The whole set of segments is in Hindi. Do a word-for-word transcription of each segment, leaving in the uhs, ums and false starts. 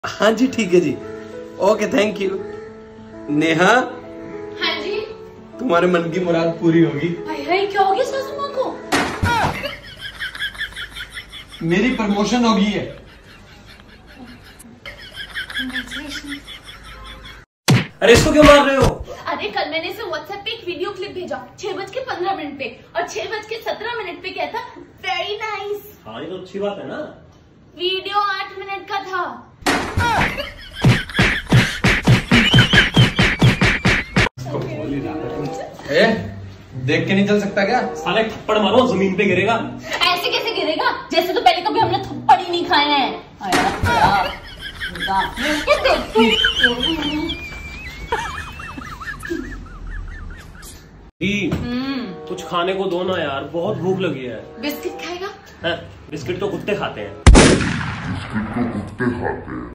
हाँ जी ठीक है जी, ओके थैंक यू। नेहा। हाँ जी। तुम्हारे मन की मुराद पूरी होगी। हाय हाय, क्या हो गया सासू माँ को? मेरी प्रमोशन होगी है। अरे इसको क्यों मार रहे हो? अरे कल मैंने इसे व्हाट्सएप पे एक वीडियो क्लिप भेजा छह बज के पंद्रह मिनट पे, और छह बज के सत्रह मिनट पे कहता वेरी नाइस। हाँ ये तो अच्छी बात है ना। वीडियो आठ मिनट का था। ए, देख के नहीं चल सकता क्या? साले थप्पड़ मारो जमीन पे गिरेगा। ऐसे कैसे गिरेगा? जैसे तो पहले कभी हमने थप्पड़ ही नहीं खाए हैं। कुछ खाने को दो ना यार, बहुत भूख लगी है। बिस्किट खाएगा? है, बिस्किट तो कुत्ते खाते हैं। बिस्किट तो कुत्ते खाते हैं।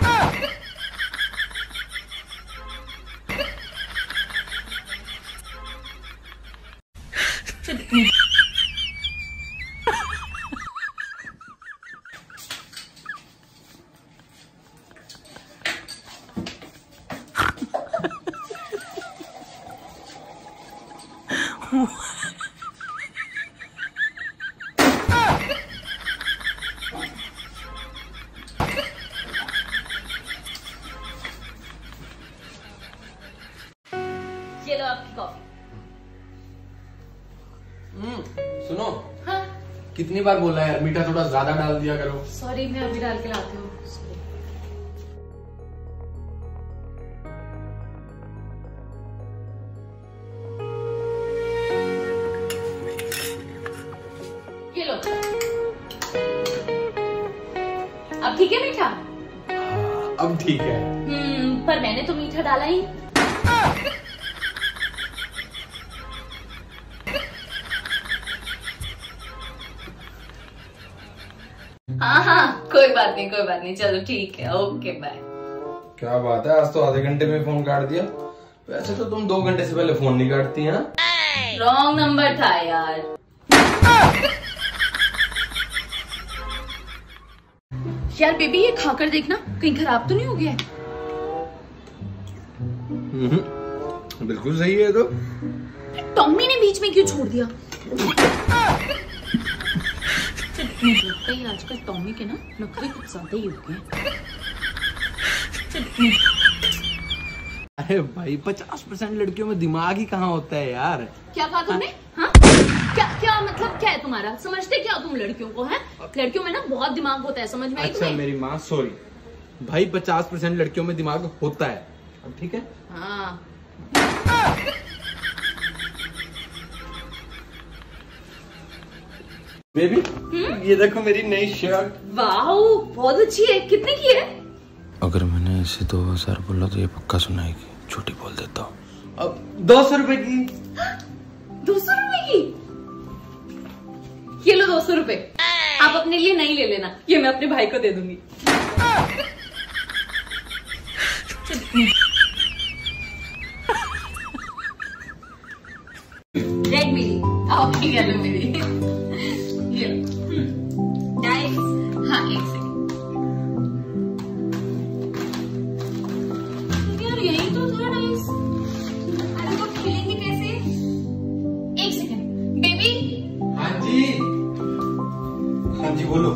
ये लो आपकी कॉफी। हम्म, सुनो। हाँ? कितनी बार बोला है यार, मीठा थोड़ा ज्यादा डाल दिया करो। सॉरी, मैं अभी डाल के लाती हूँ। ये लो। अब ठीक है मीठा? अब ठीक है। हम्म, पर मैंने तो मीठा डाला ही। हाँ हाँ, कोई बात नहीं कोई बात नहीं, चलो ठीक है, ओके बाय। क्या बात है, आज तो आधे घंटे में फोन काट दिया। वैसे तो तुम दो घंटे से पहले फोन नहीं काटती हैं। रॉन्ग नंबर था यार। यार बेबी, ये खाकर देखना कहीं खराब तो नहीं हो गया है। हम्म, बिल्कुल सही है। तो टॉमी ने बीच में क्यों छोड़ दिया? लगता है आजकल टॉमी के ना नखरे कुछ ज्यादा ही हो गए। अरे भाई, पचास परसेंट लड़कियों में दिमाग ही कहाँ होता है यार। क्या कहा तुमने? हाँ, क्या क्या मतलब क्या है तुम्हारा? समझते क्या तुम लड़कियों को? है, लड़कियों में ना बहुत दिमाग होता है, समझ में आई? अच्छा मेरी माँ, सॉरी भाई, पचास परसेंट लड़कियों में दिमाग होता है। अब ठीक है। हाँ। बेबी, ये देखो मेरी नई शर्ट। वाह, बहुत अच्छी है। कितने की है? अगर मैंने इसे दो हजार बोला तो ये पक्का सुनाएगी, झूठी बोल देता हूँ। अब दो सौ रुपए की। दो सौ रुपए की? ये लो दो सौ रुपए। आप अपने लिए नहीं ले लेना, ये मैं अपने भाई को दे दूंगी। रेड मेरी, आप भी येलो मेरी। ये नाइस। हाँ, एक सेकंड यार, यही तो था नाइस। अरे तो खेलेंगे कैसे? एक सेकंड बेबी। हाँ जी, हाँ जी बोलो।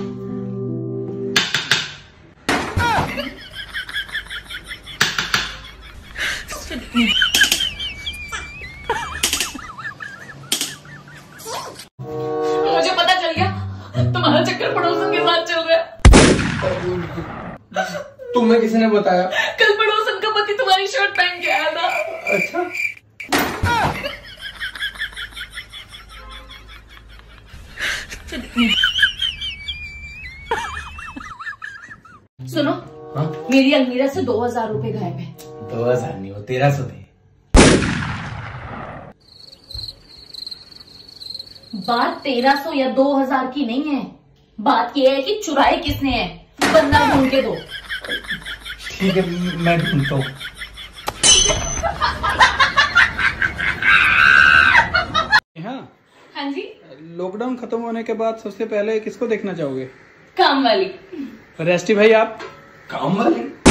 मुझे पता चल गया तुम्हारा चक्कर पड़ोसन के साथ चल रहा है। तुम्हें किसी ने बताया? कल पड़ोसन का पति तुम्हारी शर्ट पहन के आया था। अच्छा। सुनो। हाँ? मेरी अलमीरा से दो हजार रूपए गायब है। दो हजार नहीं, वो तेरह सौ थे। बात तेरह सौ या दो हजार की नहीं है, बात यह है कि चुराई किसने है। बंदा ढूंढ के दो। ठीक है, मैं ढूंढता हूँ। हाँ हाँ जी। लॉकडाउन खत्म होने के बाद सबसे पहले किसको देखना चाहोगे? काम वाली। रेस्टी भाई आप? काम वाली?